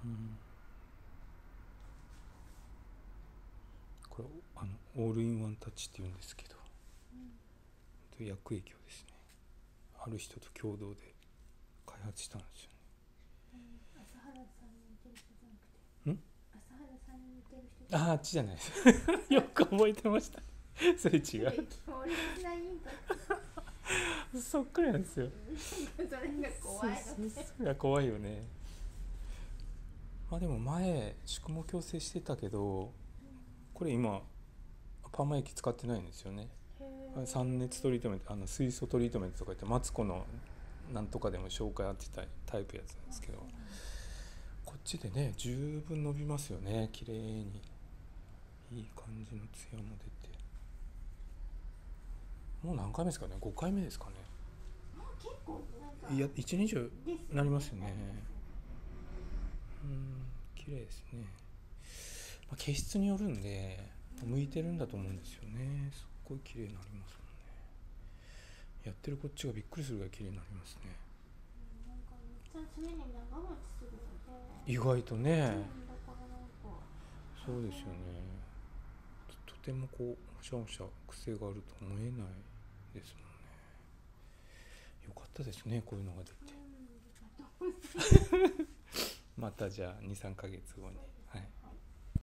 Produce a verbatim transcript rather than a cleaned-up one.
うん、これあのオールインワンタッチって言うんですけど、うん、薬液をですねある人と共同で開発したんですよね。 うん、朝原さんに似てる人じゃなくて、 ん朝原さんに似てる人じゃああ、 なくて、 あっちじゃないですよく覚えてましたそれ違う強烈なインパクそっくりなんですよトそれが怖いのそね。 それが怖いよね。まあでも前宿毛矯正してたけど、これ今パーマ液使ってないんですよね。酸熱トリートメント、あの水素トリートメントとか言ってマツコのなんとかでも紹介あってたタイプやつなんですけど、こっちでね十分伸びますよね。綺麗にいい感じのツヤも出て、もう何回目ですかね。ごかいめですかね。 もう結構なんかいやいちねん以上なりますよね。 ううん、綺麗ですね。まあ、毛質によるんで向いてるんだと思うんですよね。すっごい綺麗になりますもんね。やってるこっちがびっくりするぐらい綺麗になりますね。 ん、なんかめっちゃ常に長持ちするので、 意外とね、 うん、だからなんかそうですよね。とてもこうもしゃもしゃ癖があると思えないですもんね。よかったですね、こういうのが出て。 うん、ありがとうございます。 またじゃあにさんかげつごに